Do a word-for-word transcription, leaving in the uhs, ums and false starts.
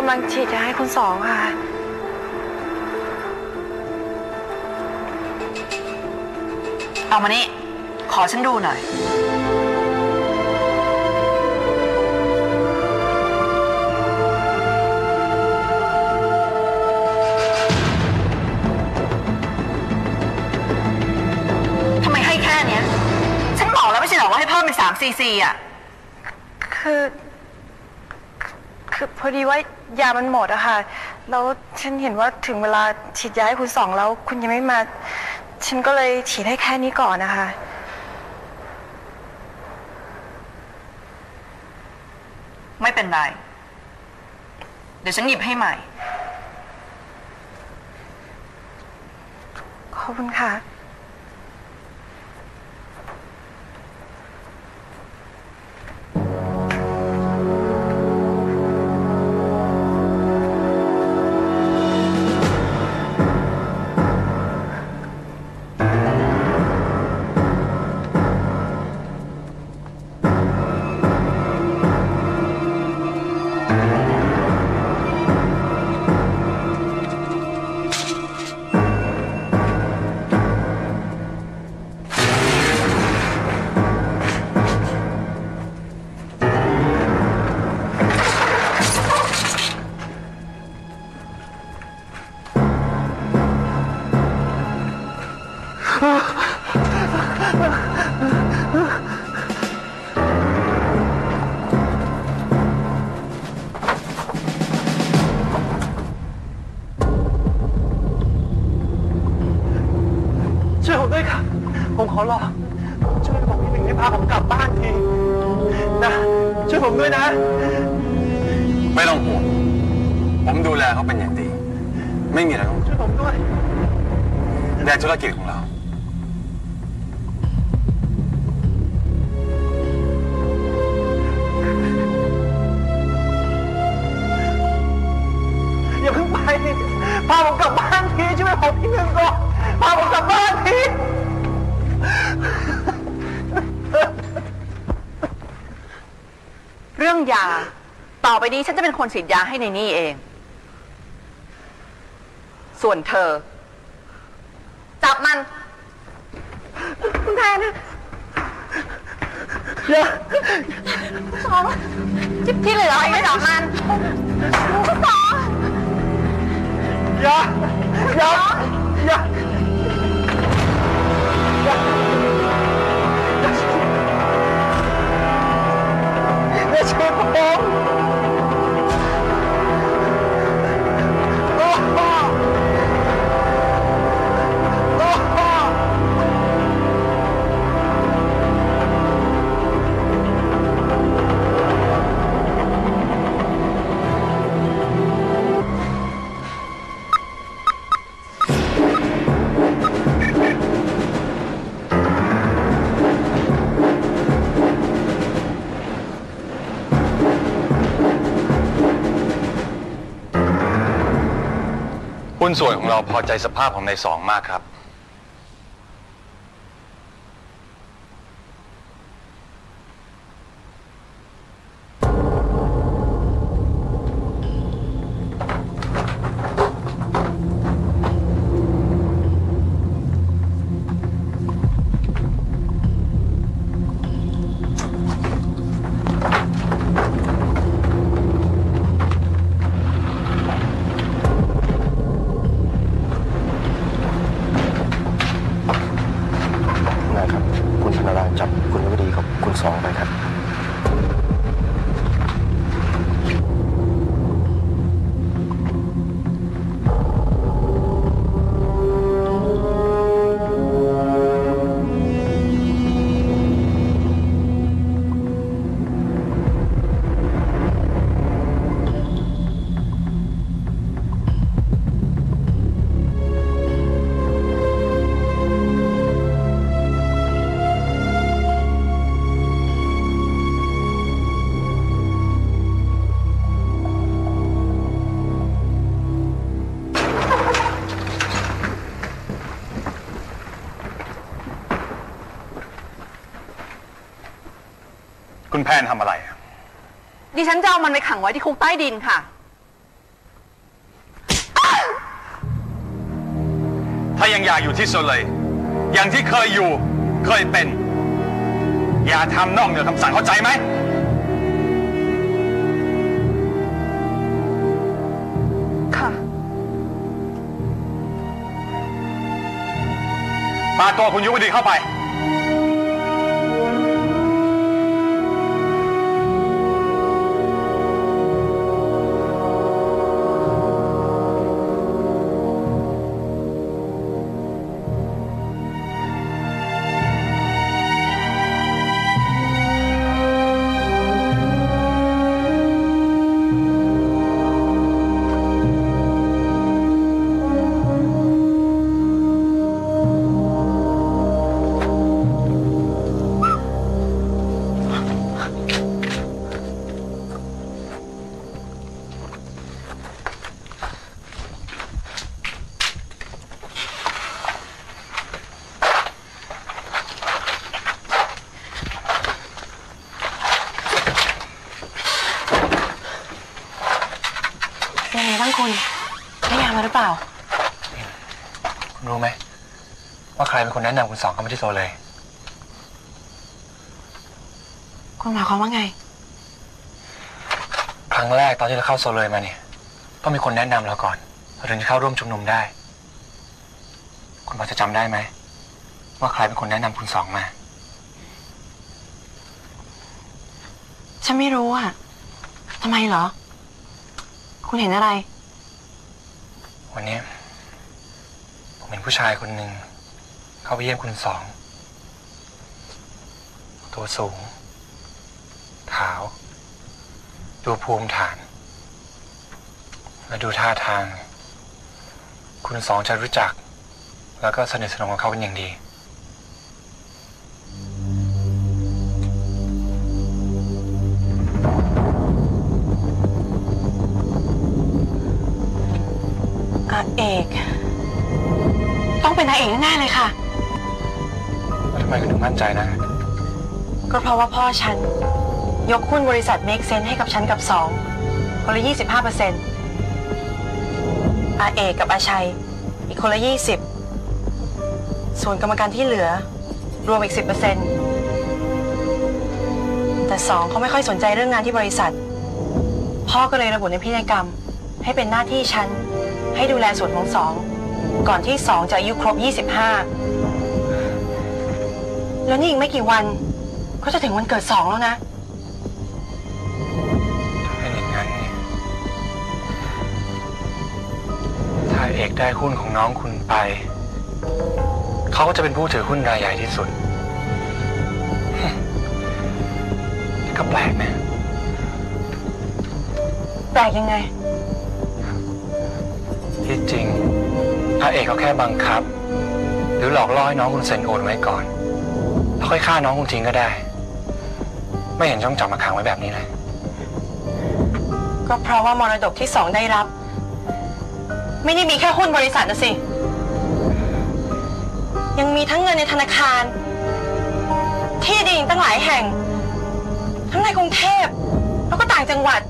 ำลังฉีดยาให้คุณสองค่ะเอามานี่ขอฉันดูหน่อยทำไมให้แค่เนี้ยฉันบอกแล้วไม่ใช่หรอว่าให้เพิ่มเป็นสามซีซีอ่ะคือคือพอดีว่ายามันหมดอะค่ะแล้วฉันเห็นว่าถึงเวลาฉีดยาให้คุณสองแล้วคุณยังไม่มาฉันก็เลยฉีดให้แค่นี้ก่อนนะคะไม่เป็นไรเดี๋ยวฉันหยิบให้ใหม่ขอบคุณค่ะช่วยผมด้วยครับผมขอร้องช่วยบอกพี่หนึ่งให้พาผมกลับบ้านทีนะช่วยผมด้วยนะไม่ต้องห่วงผมดูแลเขาเป็นอย่างดีไม่มีอะไรต้องช่วยผมด้วยในธุรกิจของเราอย่าเพิ่งไปพาผมกลับบ้านทีช่วยผมพี่หนึ่งก่อนพาผมกลับบ้านทีเรื่องยาต่อไปนี้ฉันจะเป็นคนฉีดยาให้ในนี่เองส่วนเธอจับมันคุณแทนนะอย่าสองที่เหลือไม่จับมันคุณสองอย่าอย่าอย่าอย่าอย่าช่วยผมโอ้โหโอ้โหหุ้นส่วนของเราพอใจสภาพของนายสองมากครับจับคุณยุวดีกับคุณสองไปครับคุณแพนทำอะไรดิฉันจะเอามันไปขังไว้ที่คุกใต้ดินค่ะถ้ายังอยากอยู่ที่โซเลยอย่างที่เคยอยู่ เคยเป็น อย่าทำนอกเหนือคำสั่งเข้าใจไหมค่ะพาตัวคุณยุวดีเข้าไปยังไงบ้างคุณได้ยามาหรือเปล่าคุณรู้ไหมว่าใครเป็นคนแนะนำคุณสองเข้ามาที่โซเลยคุณหมายความว่าไงครั้งแรกตอนที่เราเข้าโซเลยมาเนี่ยต้องมีคนแนะนำเราก่อนเราถึงจะเข้าร่วมชุมนุมได้คุณพอจะจำได้ไหมว่าใครเป็นคนแนะนำคุณสองมาฉันไม่รู้อ่ะทำไมเหรอคุณเห็นอะไรวันนี้ผมเห็นผู้ชายคนหนึ่งเข้าไปเยี่ยมคุณสองตัวสูงขาวดูภูมิฐานและดูท่าทางคุณสองจะรู้จักแล้วก็สนิทสนมกับเขาเป็นอย่างดีอาเอกต้องเป็นอาเอกแน่เลยค่ะทำไมคุณถึงมั่นใจนะก็เพราะว่าพ่อฉันยกหุ้นบริษัท Make Sense ให้กับฉันกับสองคนละ ยี่สิบห้าเปอร์เซ็นต์ อาเอกกับอาชัยอีกคนละ ยี่สิบ ส่วนกรรมการที่เหลือรวมอีก สิบเปอร์เซ็นต์ แต่สองเขาไม่ค่อยสนใจเรื่องงานที่บริษัทพ่อก็เลยระบุในพินัยกรรมให้เป็นหน้าที่ฉันให้ดูแลส่วนของสองก่อนที่สองจะอายุครบ ยี่สิบห้า แล้วนี่อีกไม่กี่วันก็จะถึงวันเกิดสองแล้วนะถ้าอย่างนั้นเนี่ยถ้าเอกได้หุ้นของน้องคุณไปเขาก็จะเป็นผู้ถือหุ้นรายใหญ่ที่สุดนี่ก็แปลกนะแปลกยังไงที่จริงอาเอกเขาแค่บังคับหรือหลอกล่อให้น้องคุณเซ็นโอนไว้ก่อนแล้วค่อยฆ่าน้องคุณทิ้งก็ได้ไม่เห็นต้องจับมาขังไว้แบบนี้เลยก็เพราะว่ามรดกที่สองได้รับไม่ได้มีแค่หุ้นบริษัทนะสิยังมีทั้งเงินในธนาคารที่ดินตั้งหลายแห่งทั้งในกรุงเทพแล้วก็ต่างจังหวัด